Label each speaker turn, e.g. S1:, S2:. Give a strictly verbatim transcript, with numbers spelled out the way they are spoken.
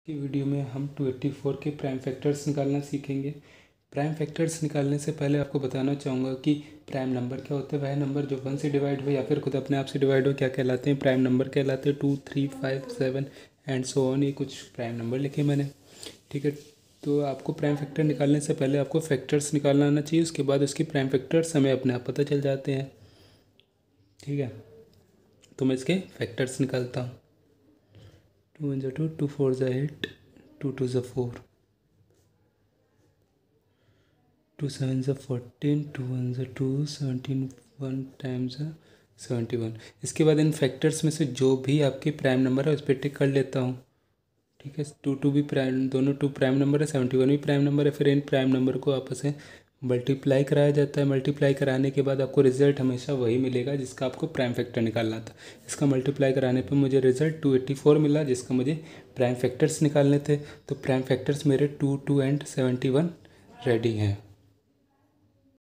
S1: की वीडियो में हम टू एट्टी फोर के प्राइम फैक्टर्स निकालना सीखेंगे। प्राइम फैक्टर्स निकालने से पहले आपको बताना चाहूँगा कि प्राइम नंबर क्या होते हैं। वह नंबर जो वन से डिवाइड हो या फिर खुद अपने आप से डिवाइड हो क्या कहलाते हैं, प्राइम नंबर कहलाते हैं। Two three five seven and so on, ये कुछ प्राइम नंबर लिखे मैंने, ठीक है। तो आपको प्राइम फैक्टर निकालने से पहले आपको फैक्टर्स निकालना आना चाहिए, उसके बाद उसकी प्राइम फैक्टर्स हमें अपने आप पता चल जाते हैं, ठीक है। तो मैं इसके फैक्टर्स निकालता हूँ। टू वन ज़ा टू, टू फोर ज़ा एट, टू टू ज़ा फोर, टू सेवन ज़ा फोर्टीन, टू वन ज़ा टू, सेवनटीन वन टाइम ज़ा सेवेंटी वन। इसके बाद इन फैक्टर्स में से जो भी आपके प्राइम नंबर है उस पर टिक कर लेता हूँ, ठीक है। टू टू भी प्राइम, दोनों टू प्राइम नंबर है, सेवेंटी वन भी प्राइम नंबर है। फिर इन प्राइम नंबर को आपस में मल्टीप्लाई कराया जाता है। मल्टीप्लाई कराने के बाद आपको रिजल्ट हमेशा वही मिलेगा जिसका आपको प्राइम फैक्टर निकालना था। इसका मल्टीप्लाई कराने पे मुझे रिजल्ट टू एट्टी फोर मिला, जिसका मुझे प्राइम फैक्टर्स निकालने थे। तो प्राइम फैक्टर्स मेरे two two and seventy one ready हैं।